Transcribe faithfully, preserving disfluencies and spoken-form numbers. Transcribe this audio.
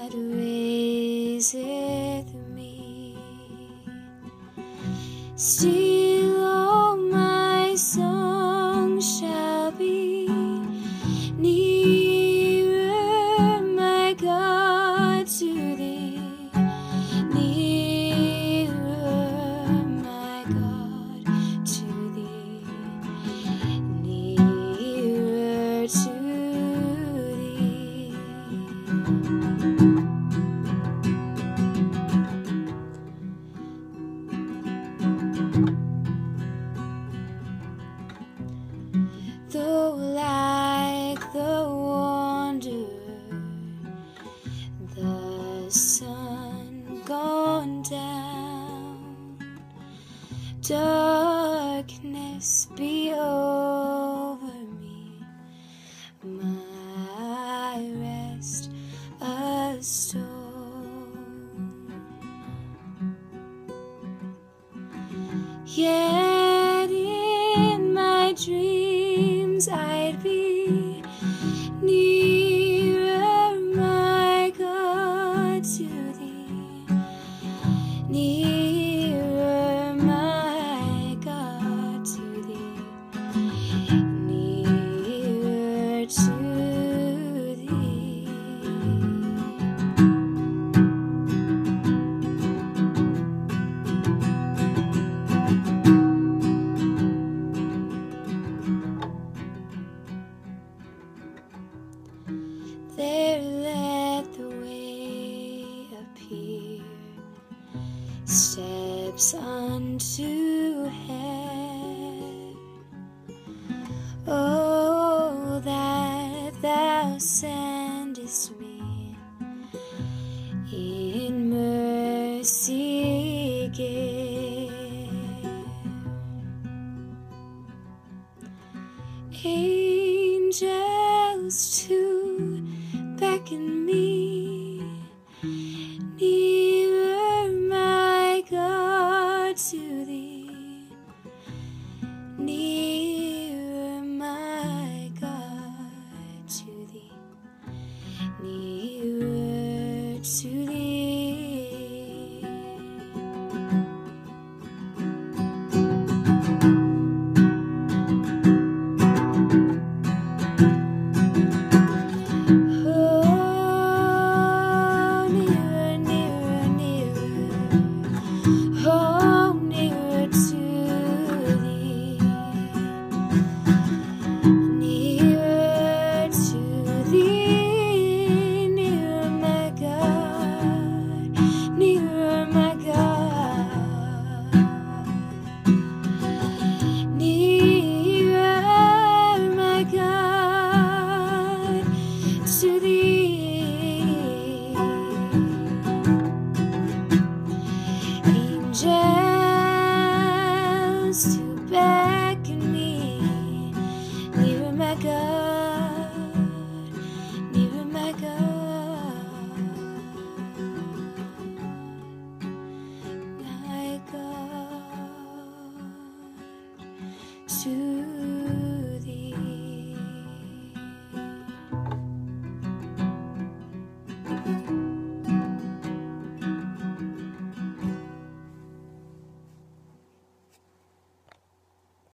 that raiseth me. Still all my song shall be nearer, my God, to thee. Nearer, my God, to thee. Nearer to thee. Though like the wanderer, the sun gone down, darkness be over me, my rest a stone. Yet in my dreams I'd be nearer, my God, to thee. Nearer, my God, to thee. Nearer to thee. There let the way appear,